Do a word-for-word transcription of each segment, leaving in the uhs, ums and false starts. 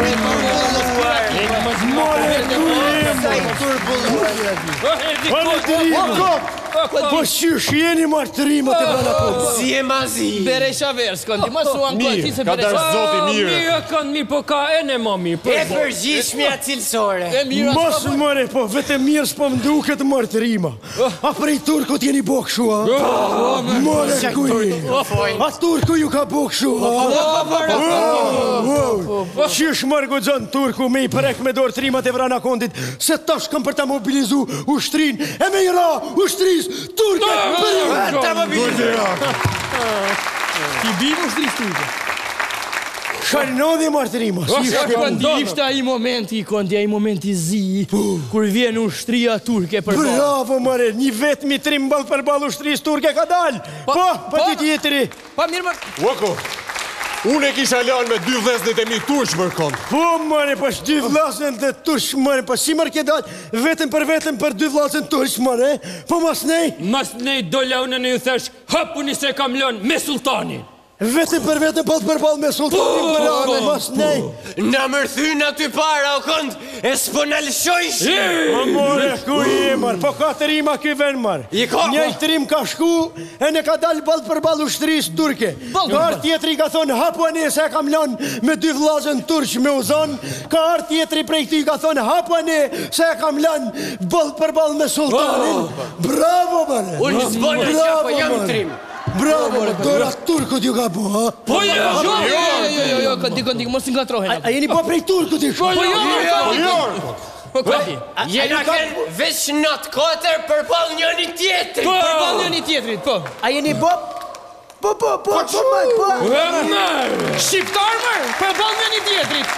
Po qysh jeni martërimet e brana po? Si e mazi? Beresha verës, këndi, ma suan këti se beresha. Ka zoti mirë. Mirë kanë mi, po ka e në ma mi. E përgjithshmja cilësore. Mos mëre, po vetëm mirë s'po më duket martërima. A prej turkut jeni bo këshu, a? More kuj. A turku ju ka bo këshu, a? Qysh mërë gudzon turku me i prek me dorë trimat e vrana kondit, se tash kam për ta mobilizu ushtrin, e me i ra ushtris turke për Ta mobilizu. Ti bimë ushtris turke. Sharnodhi martërima. Këndi ishte aji momenti, këndi aji momenti zi, kur vjen ushtria turke për balë. Bravo, mare, një vetë mi trim balë për balë ushtris turke ka dalë. Po, për ty tjetëri. Pa mirë më... Wako, unë e kisha lanë me dy vleznet e mi turq mërë kënd. Po, mare, po dy vleznet e turq, mare, po si mërë ke dalë, vetëm për vetëm për dy vleznet turq, mare, po mas nej. Mas nej do launën e ju thesh, hapu një se kam lanë me sultanin. Vetëm për vetëm balë për balë me sultanin për anë, mas nej. Në mërthyna ty para, o kënd, e s'po në lëshojsh. O, more, ku i e, marë, po ka të rima ky ven, marë. I ka, Një të rim ka shku, e ne ka dalë balë për balë ushtris turke. Ka artë tjetëri ka thonë, hapu e ne se kam lanë me dy vlazën turq me uzonë. Ka artë tjetëri prej këty ka thonë, hapu e ne se kam lanë balë për balë me sultanin. Bravo, marë. Unë s'bon në që, po jam trim. Bravo, dora turkut ju ka bo, ha? Po jo, Jo, jo, jo, jo, jo, këndi, këndi, mos nga trohen. A jeni po prej turkut i shku? Po jo, jo, po këndi. Jena kënë veç natë katër për balë njëni tjetëri. Për balë njëni tjetërit, po. A jeni po? Po, po, po, po, po, po. Shqiptar mërë, për balë njëni tjetërit.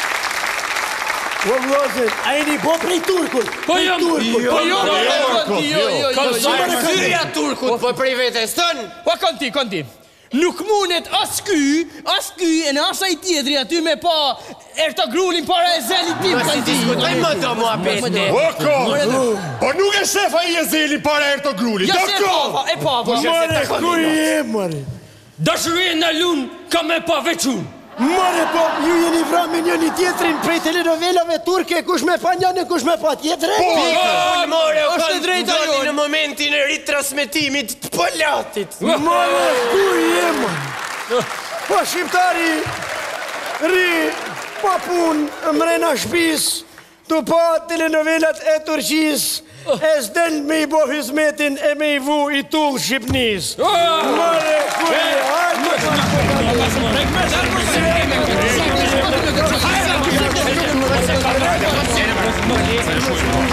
Po, vlozit, a jeni po prej turkut? Po jo, Po jo, jo, jo, jo, jo, Ka jo. zërë fyrja turkut, po prej vetës tënë. Po këndi, këndi. Nuk mundet as ky, as ky, e në asaj tjetëri aty me pa Ertogrullin para e zelit tim, Si këndi. diskutoj më do mua pete. Wako, po nuk e shefa i e zeli para Ertogrullin. Ja se e pava, e pava. Mare, ku i e, mare? dashurien në lunë ka me pa veçun. Mare, po, ju jeni vra me njëni tjetrin prej telenovelave turke, kush me pa njënë, kush me pa tjetëre? Unë more o është e kënë drejta doni jonë. në momentin e ritransmetimit të polatit. Mare, ku i e, mare? Po, shqiptari, ri, pa pun, mrena shpis, të pa telenovelat e Turqis, e s'del me i bo hizmetin e me i vu i tull Shqipnis. Mare, ku i e, hajde,